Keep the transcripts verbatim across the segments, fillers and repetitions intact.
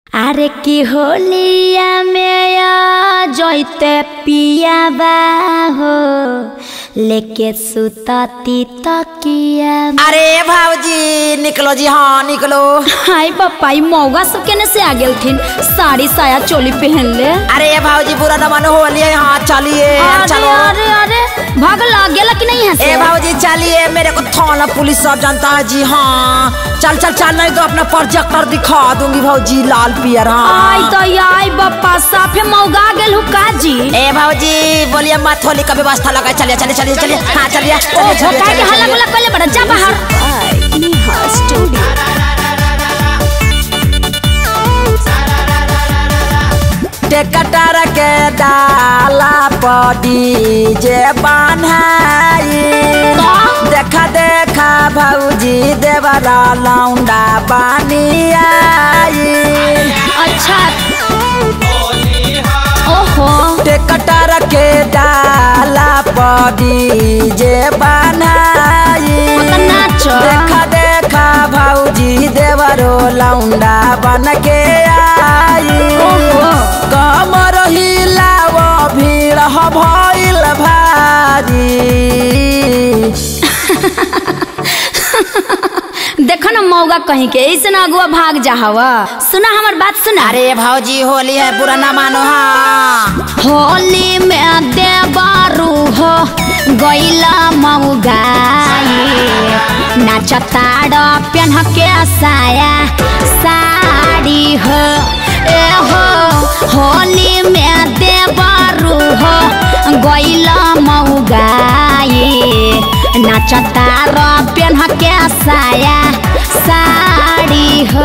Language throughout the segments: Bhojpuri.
अरे की होलिया में आ जोइते पिया बा हो लेके सुताती तकिया। अरे भाऊजी निकलो जी, हाँ निकलो। हाय पापा मौगा सब केने से आ गेल थिन, साड़ी साया चोली पहन ले। अरे भाऊजी पूरा दमन होली है, हाँ चलिए चलो। अरे अरे भाग लग गेला कि नहीं है से? ए भाऊजी चलिए, मेरे को थाना पुलिस सब जानता है जी। हाँ चल चल चल, नहीं तो अपना प्रोजेक्टर दिखा दूंगी भाऊजी, लाल पियर। हाँ आई तो आई बापा साफे मौगा गेल हु काजी। ए भाऊजी बोलिए मत, होली का व्यवस्था लगा। चलिए चलिए चलिए चलिए, हाँ चलिए चलिए चलिए। हल्ला गुल्ला कर ले बड़ा, जा बाहर। टेकटर के डाला पड़ी जे बान्हाई, देखा देखा भाऊजी देवरा लौंडा बानी आई। अच्छा ओहो, टेकटर के डाला पड़ी जे बान्हाई, देखा देखा भाऊजी देवरो लौंडा बन के आई। कमर हिलाव भीड़ भइल भारी। देखो ना मौगा कहीं के ऐसे ना अगुआ भाग जा हवा। सुना हमार बात सुना। अरे भाऊजी होली है, बुरा ना मानो। हाँ होली में देबारू हो गईला मौगाई, नाचताड़ पेन्ह के साया साड़ी हो। ए हो होली में देबारू हो गईला मौगाई, नाचताड़ पेन्ह के साया साड़ी हो।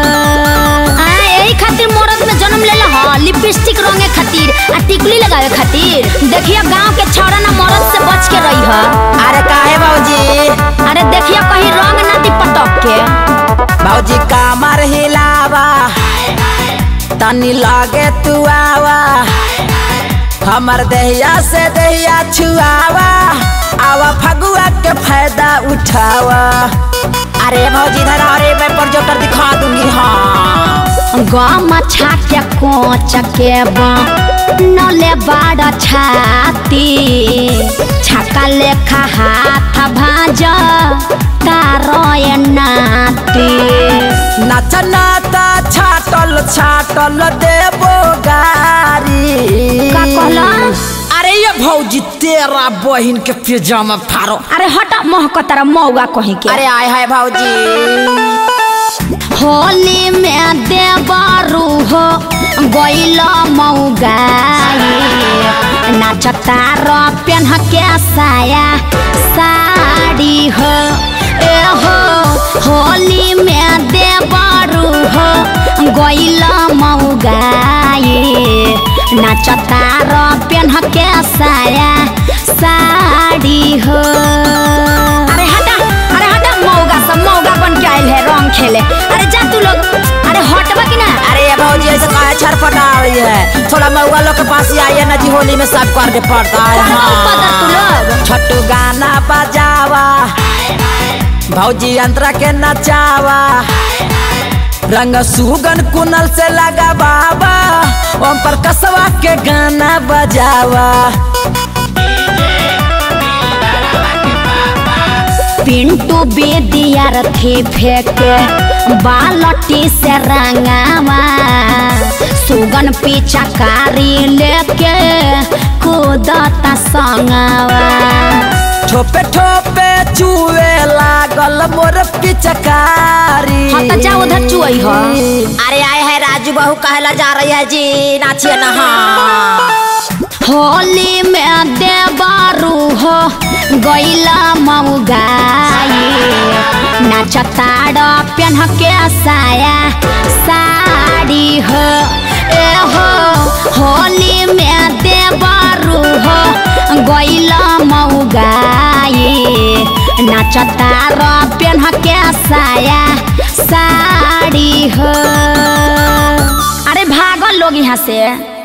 खातिर मोरत में जन्म ले ला, लिपस्टिक रंगे खातिर आ टिकुली लगावे खातिर। देखिए गांव के छौड़ा ना मरद से बच के रही है। अरे काहे भाऊजी? अरे देखिए कहीं रंग ना दी पटक के। भाऊजी कमर हिलावा तनी लागे तू आवा, हमर दहिया से दहिया छुआवा, आवा फगुआ के फायदा उठावा। अरे भाऊजी धरा, अरे मैं प्रोजेक्टर दिखा दूंगी। हाँ गम छाके कोच के नले बड़ छाती, छाका लेखा हाथ भाज तारोए नाती। नाच नाता छाटल छाटल देबो गारी। का कहला? अरे ये भौजी तेरा बहिन के पिजामा फाड़ो। अरे हटा महक तारा मौगा कहीं के। अरे आय हाय भाऊजी होली में देबारू हो गईला मौगाई, नाचतार पेन्ह के साया साड़ी हो। ए हो होली में देबारू हो गईला मौगाई, नाचतार पेन्ह के साया साड़ी हो। अरे हटा, अरे हटा मौगा सब मौगा बन के आयल है रंग खेले। अरे जा तू लोग, अरे हटबा कि ना? अरे भाऊजी ऐसे काहे छरपटा रही है? थोड़ा मौगा लोग के पास ही आइए ना जी, होली में सब करके पड़ता है। हाँ तू लोग छोटू गाना बजावा, भाऊजी अंतरा के नचावा, रंग सुगन कुनल से लगा बाबा, ओम पर कसवा के गाना बजावा। पिंटू बेदियारथी फेंके बालटी से रंगावा, सुगन पिचकारी लेके कूदता संगावा। ठोपे ठोपे चुए लागल मोर पिचकारी। हाँ तो जा उधर चुई हो। अरे आए है राजू बहू कहला जा रही है जी, नाचिए ना। हाँ होली में देबारू हो गईला मौगाई, नाचताड़ पेन्ह के साया साड़ी हो। ए हो होली में देबारू हो गईला मौगाई, नाचताड़ पेन्ह के साया साड़ी हो। अरे भागल लोग यहाँ से।